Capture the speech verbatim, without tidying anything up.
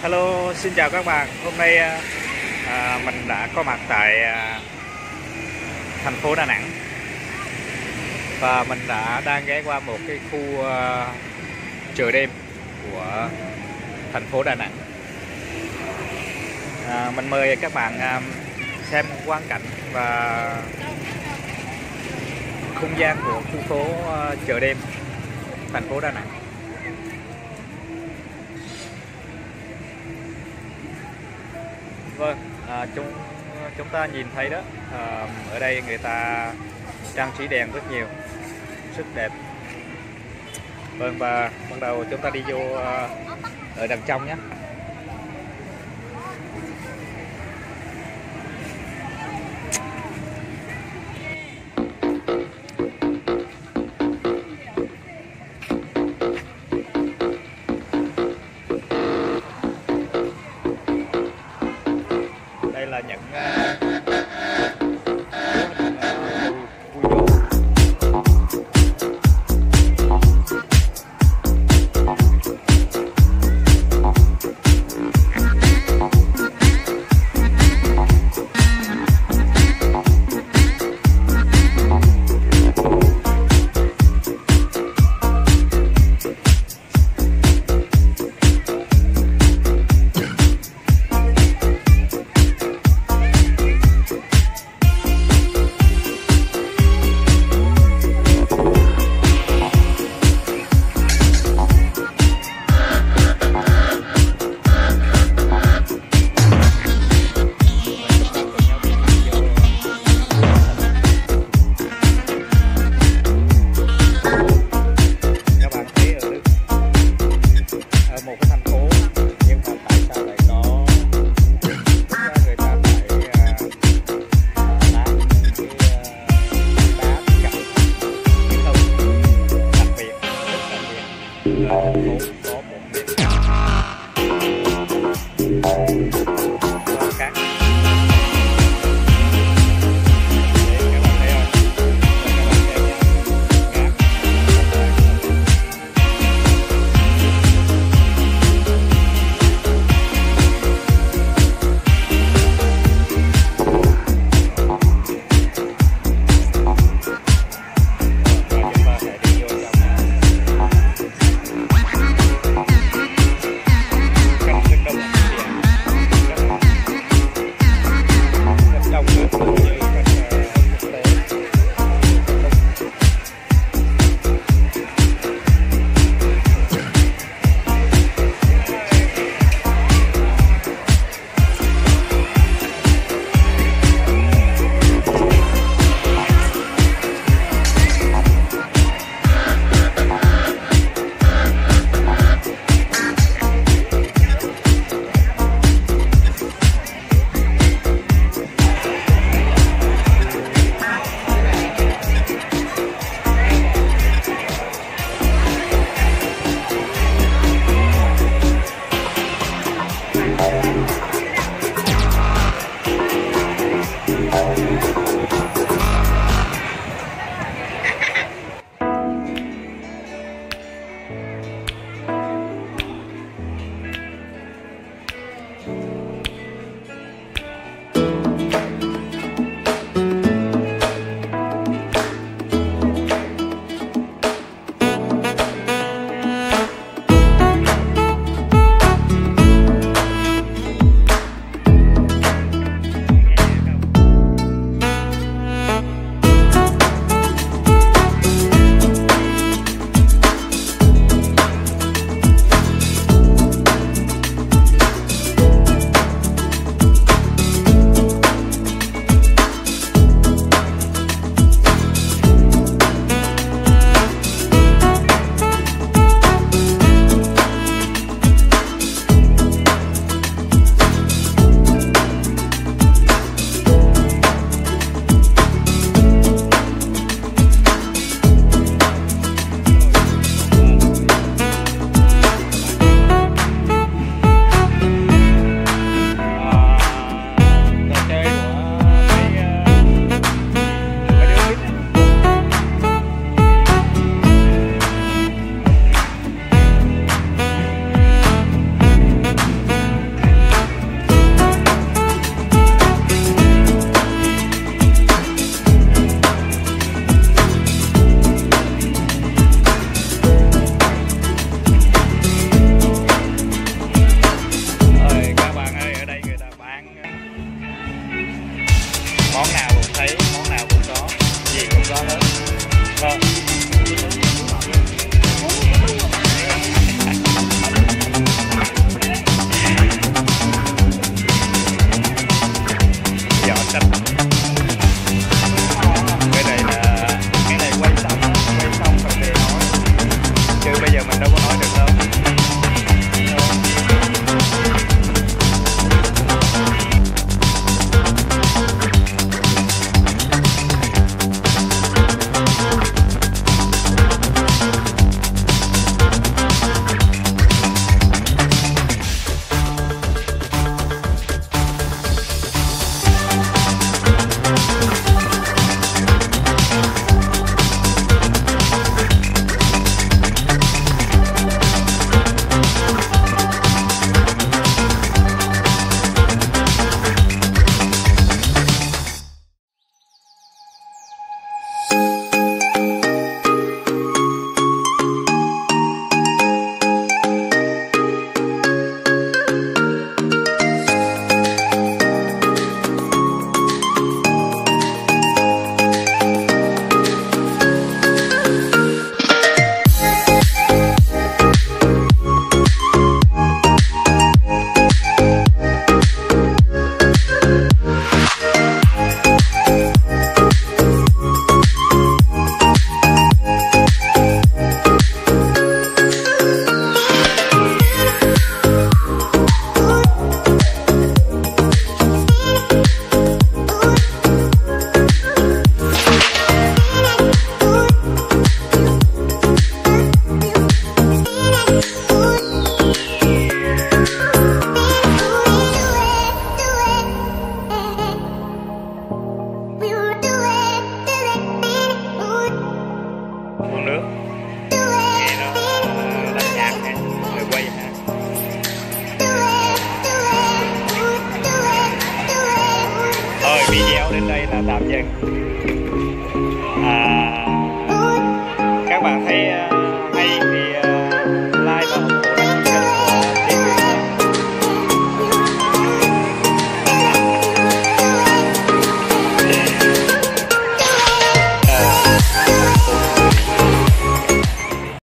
Hello, xin chào các bạn. Hôm nay à, mình đã có mặt tại à, thành phố Đà Nẵng và mình đã đang ghé qua một cái khu à, chợ đêm của thành phố Đà Nẵng. À, mình mời các bạn à, xem quang cảnh và không gian của khu phố à, chợ đêm thành phố Đà Nẵng. Vâng, à, chúng chúng ta nhìn thấy đó, à, ở đây người ta trang trí đèn rất nhiều, rất đẹp. Vâng, và bắt đầu chúng ta đi vô à, ở đằng trong nhé. Đây là những uh, dân. À,